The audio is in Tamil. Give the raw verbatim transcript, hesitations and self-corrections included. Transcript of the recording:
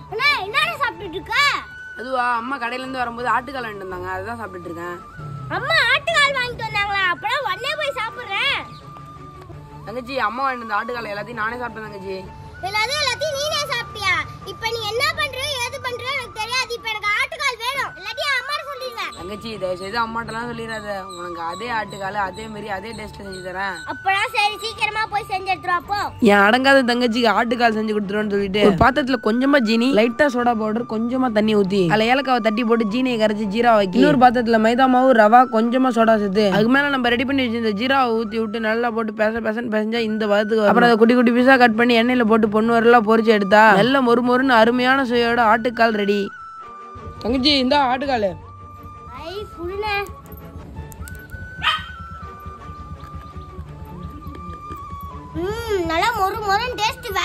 அண்ணா என்னடா சாப்பிட்டுட்டு இருக்க? அதுவா அம்மா கடையில இருந்து வரும்போது ஆட்டுக்கால் வாங்கிட்டு வந்தாங்க, அதுதான் சாப்பிட்டுட்டு இருக்கேன். அம்மா ஆட்டுக்கால் வாங்கிட்டு வந்தாங்களா? அப்பறம் உடனே போய் சாப்பிடுறேன். தங்கச்சி அம்மா வாங்கிட்டு வந்த ஆட்டுக்கால் எல்லாத்தையும் நானே சாப்பிட்டேன் தங்கச்சி. எல்லாத்தையும் எல்லாத்தையும் நீனே சாப்பிட்டியா? இப்போ நீ என்ன பண்ற ஏது பண்ற எனக்கு தெரியாது. இப்போ எனக்கு ஆட்டுக்கால் வேணும். எல்லாத்தையும் அம்மா சொல்லிடுங்க. தங்கச்சி தயவு செய்து அம்மாட்டெல்லாம் சொல்லிடாத. உனக்கு அதே ஆட்டுக்கால் அதே மாதிரி அதே டேஸ்ட்ல செஞ்சு தரேன். அப்படா சரி சீக்கிரமா போய் செஞ்சு எடுத்துரு. அப்போ என் அடங்காத தங்கச்சிக்கு ஆட்டுக்கால் செஞ்சு கொடுத்துருவேன்னு சொல்லிட்டு ஒரு பாத்திரத்துல கொஞ்சமா ஜீனி, லைட்டா சோடா பவுடர், கொஞ்சமா தண்ணி ஊத்தி அதுல ஏலக்காவை தட்டி போட்டு ஜீனியை கரைச்சி ஜீரா வைக்கி இன்னொரு பாத்திரத்துல மைதா மாவு, ரவா, கொஞ்சமா சோடா சேர்த்து அதுக்கு மேல நம்ம ரெடி பண்ணி வச்சிருந்த ஜீராவை ஊத்தி விட்டு நல்லா போட்டு பேச பேசன்னு பேசஞ்சா இந்த பதத்துக்கு. அப்புறம் அதை குட்டி குட்டி பீஸா கட் பண்ணி எண்ணெயில போட்டு பொண்ணு வரலாம் பொரிச்சு எடுத்தா நல்ல மொறு மொறுன்னு அருமையான சுவையோட ஆட்டுக்கால் ரெடி. தங்கச்சி இந்த ஆட்டுக்கால் ஐ ஃபுல்லே ம் நல்லா மொறு மொறுன்னு டேஸ்ட்